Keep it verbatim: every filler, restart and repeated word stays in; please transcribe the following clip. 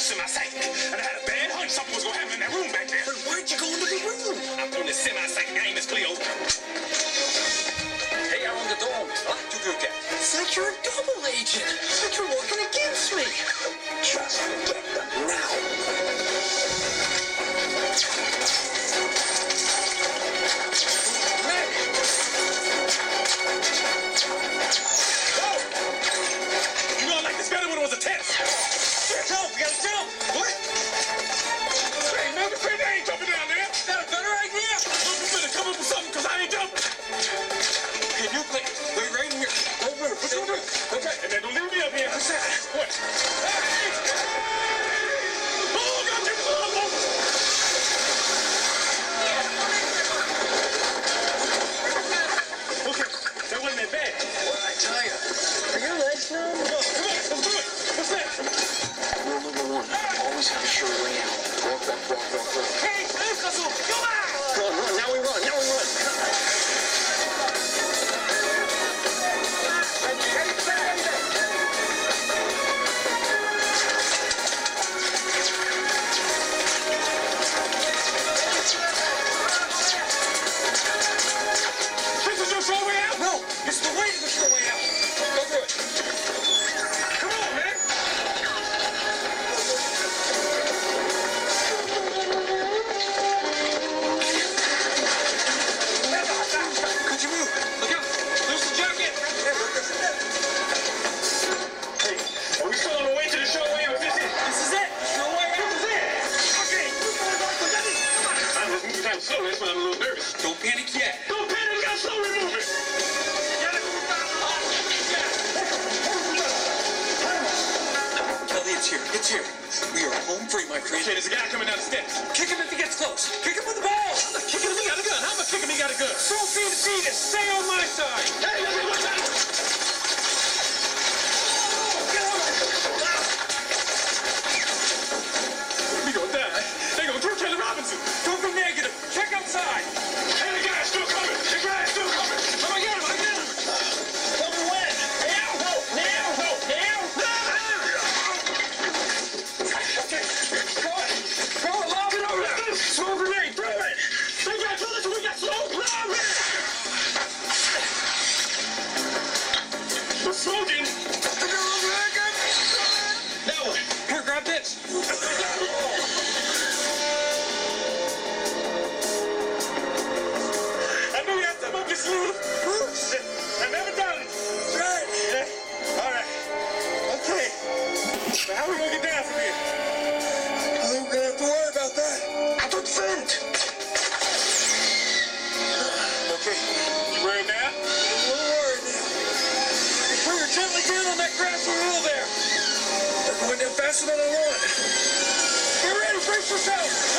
semi-psych, and I had a bad hunch something was gonna happen in that room back there. But why'd you go into the room? I'm on this semi-psych. My name is Cleo. Hey, I own the dome. Ah, du Gurke. It's like you're a double agent. It's like you're working against me. Just get them now. You know I like this better when it was a test. Jump, we gotta jump. What? Hey, man, the friend ain't jumping down there. Is that a better idea? Look, you better come up with something, because I ain't jumping. Okay, new place. Wait right in here. Don't move. What's going on? Okay, and then don't leave me up here. What's that? What? Hey! Oh, God, you son of a- Okay, that wasn't that bad. What did I tell you? Are your legs numb? Come on, come on, let's do it. What's that? Rule number one, always have a sure way out. Walk, walk, walk, walk, walk. Hey, Lucas, come on! Run, run, now we run, now we run. This is your show way out? No, it's the way to the show way out. Go through it. Come on, man. Could you move? Look out. Lose the jacket. Hey, Lucas. Hey, are we still on the way to the show way out? Is this it? This is it. Show way out. This is it. Okay. I'm just moving down slow. That's why I'm a little nervous. Don't panic yet. Don't panic. We got slowly moving. Kelly, it's here. It's here. We are home free, my friend. Okay, there's a guy coming down the steps. Kick him if he gets close. Kick him with the ball. I'm not kicking him. He got a gun. How am I kicking him? He got a gun. Don't be defeated. Stay on my side. Hey, hey, hey, watch out. We gonna die. They gonna kill Kelly Robinson. Don't be negative. Check outside. Hey, the guy's still coming. The guy's still coming. Oh, I got him. I got him. Tell me when. Now. No. Now. No. Now. Okay. Go it. Go it. Lob it over there. Smoke grenade. Throw it. They got to listen. We got smoke. Lob it. We're smoking. Now what? Here, grab this. I knew you had something up your sleeve. I never done it. That's right. Yeah. All right. Okay. Now how we gonna get down from here? I think we're gonna have to worry about that. I don't vent. Okay. You worried now? I'm a little worried now. Bring her gently down on that grassy wheel there. They're going down faster than I want. Get ready. Brace yourself.